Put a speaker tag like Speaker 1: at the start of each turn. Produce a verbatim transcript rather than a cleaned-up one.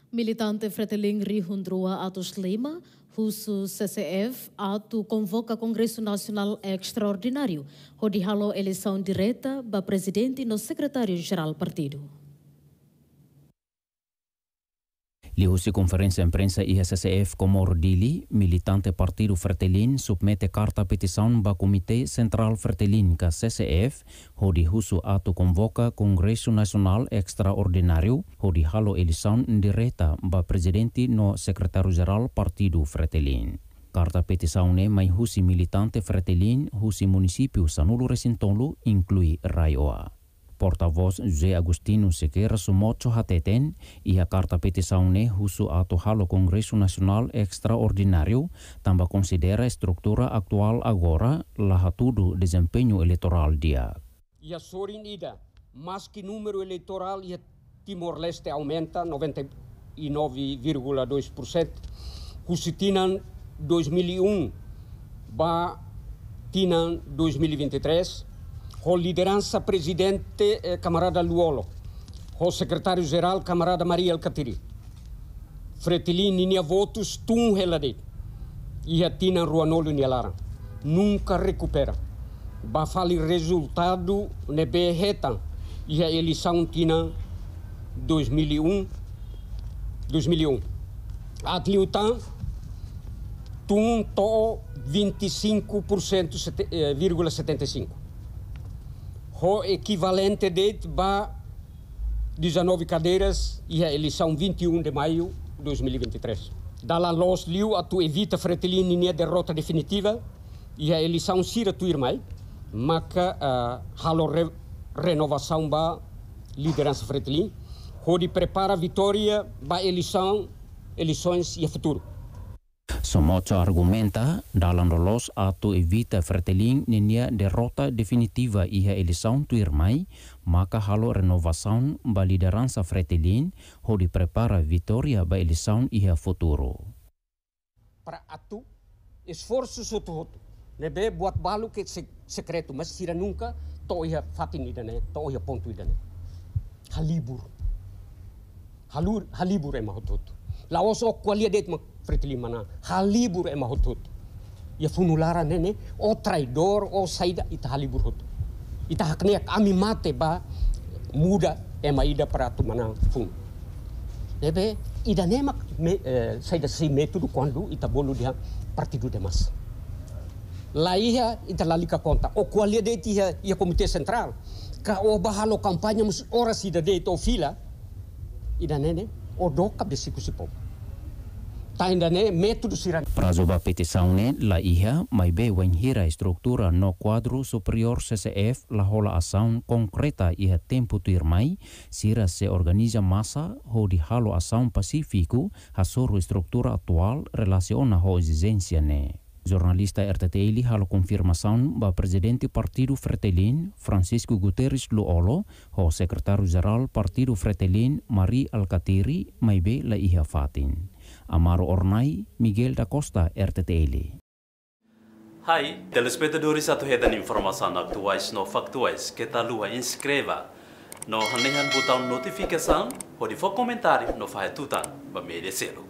Speaker 1: Militante Fretilin Rihundrua Atos Lima, Husu C C F, atu convoca Congresso Nacional Extraordinário, onde halo eleição direta para presidente no secretário-geral partido.
Speaker 2: Lihusi conferência imprensa I S C F Comoro Dili, militante partido Fretilin submete carta petição para Comitê Central Fretilin ka C C F, onde husu atu convoca Congresso Nacional Extraordinário, onde halo eleição direta para presidente no secretário-geral partido Fretilin. Carta petição ne mai husi militante Fretilin, husi município Sanulu Resintolu, inclui Raioa. Porta-voz José Agostinho Sequeira sumocho hateten e a carta petição ne husu ato halo Congresso Nacional Extraordinário também considera a estrutura atual agora lá tudo desempenho eleitoral dia.
Speaker 3: E a Sorinida, mas que número eleitoral e Timor-Leste aumenta noventa e nove vírgula dois por cento, husu tinan dois mil e um, ba tinan dois mil e vinte e três, com liderança presidente eh, camarada Luolo, com secretário-geral camarada Maria Alcatiri. Fretilin ninha votos tum helade e a tina Ruanolo Nialaran. Nunca recupera. Ba fali resultado nebe retan e a eleição tina dois mil e um. dois mil e um. Atliutan tum to vinte e cinco por cento, vírgula setenta e cinco. O equivalente de ba dezenove cadeiras e a eleição vinte e um de maio de dois mil e vinte e três. Dala los liu a tu evita Fretilin ninha derrota definitiva e a eleição sira tu irmai, maca uh, halo re, renovação ba liderança Fretilin, onde prepara a vitória ba eleição, eleições e a futuro.
Speaker 2: Somocho argumenta dalam lolos atau evita Fretilin ninha derrota definitiva iha eleição tuirmai, maka halo renovação ba liderança Fretilin onde prepara vitória ba eleição iha futuro.
Speaker 3: Para atu esforço soto nebe buat balu ke secreto, mas sira nunca to iha fatin idane, to iha pontu idane. Halibur. Halur halibur e mahotut. Laos o qualidade ma Fretilin mana halibur e mahotut. Ia funulara nene o traidor o saida ita halibur hot. Ita hakne kami mate ba muda e maida para tu mana fun. Nebe ida nema me, eh, saida si método quando ita bolu dia partido de mas. Lá ia ita lalika conta o qualidade ia ia comitê central ka o bahalo campanha mus ora sida de to fila ida nene o doka besikusi pop. Ainda né método siran.
Speaker 2: Prazo ba petição ne la iha mai be wenhira estrutura no quadro superior C C F la hola ação concreta iha tempo tuirmai sira se organiza massa ho di halo ação pacífico hasoro estrutura atual relaciona ho exigência ne. Jornalista R T T L halo confirmação ba presidente partido Fretilin Francisco Guterres Luolo ho secretário-geral partido Fretilin Maria Alcatiri mai be la iha fatin. Amaro Ornai, Miguel da Costa, R T T L.
Speaker 4: Hai, telespectadores atuhedan informação atuais no factuais que tal lua inscreva no hanehan botão notificação ou de for comentário no faz tutan para merecer.